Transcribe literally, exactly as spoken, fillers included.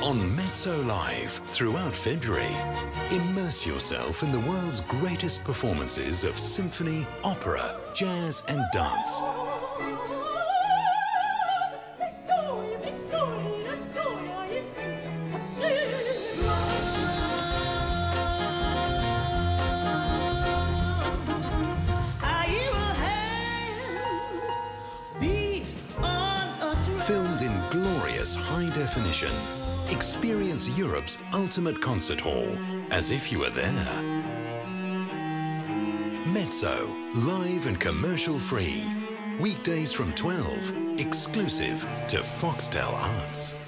On Mezzo Live throughout February, immerse yourself in the world's greatest performances of symphony, opera, jazz and dance. Filmed in glorious high definition, experience Europe's ultimate concert hall as if you were there. Mezzo, live and commercial free. Weekdays from twelve, exclusive to Foxtel Arts.